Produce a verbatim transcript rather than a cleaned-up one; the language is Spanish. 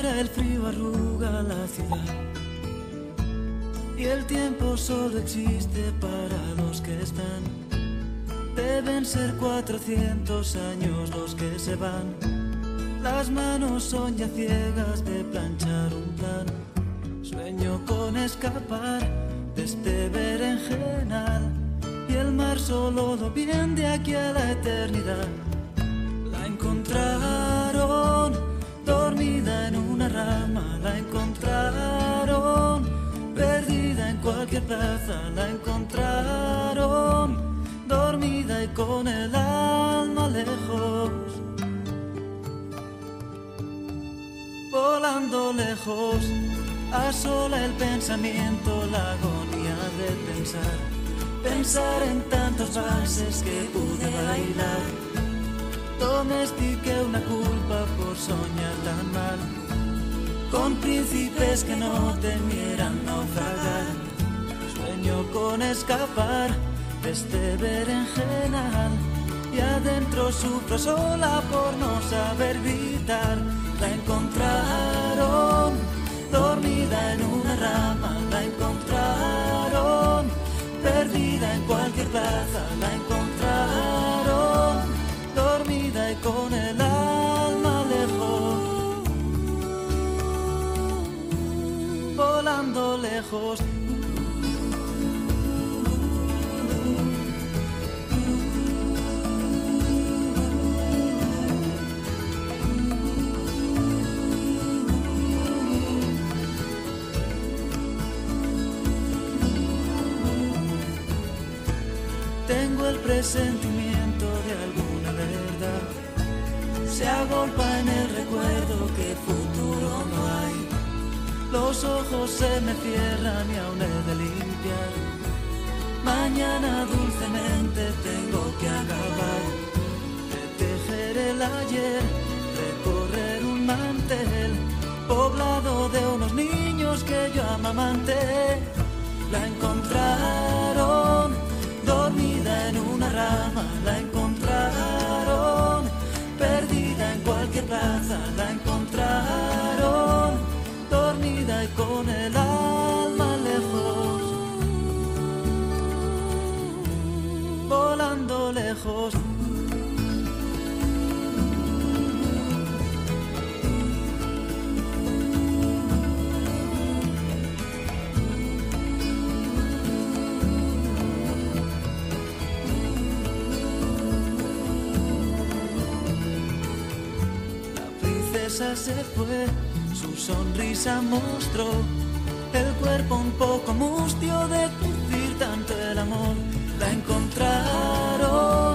llega el frío, arruga la ciudad. Y el tiempo solo existe para los que están. Deben ser cuatrocientos años los que se van. Las manos son ya ciegas de planchar un plan. Sueño con escapar de este berenjenal. Y el mar solo lo bien de aquí a la eternidad. La encontraron dormida en una rama. La encontraron perdida en cualquier plaza. La encontraron dormida y con el alma lejos. Volando lejos, asola el pensamiento, la agonía de pensar. Pensar en tantos valses que pude bailar. Domestiqué una culpa por soñar tan mal, con príncipes que no temieran naufragar. Sueño con escapar de este berenjenal. Y adentro sufro sola por no saber gritar. La encontraron dormida en una rama. La encontraron perdida en cualquier plaza. La encontraron dormida y con el alma lejos. Volando lejos. Tengo el presentimiento de alguna verdad. Se agolpa en el recuerdo que futuro no hay. Los ojos se me cierran y aún he de limpiar. Mañana dulcemente tengo que acabar de tejer el ayer, recorrer un mantel poblado de unos niños que yo amamanté. La encontraron dormida en una rama. La encontraron perdida en cualquier plaza. La encontraron dormida y con el alma lejos. Volando lejos. Se fue, su sonrisa mostró el cuerpo un poco mustio de decir tanto el amor. La encontraron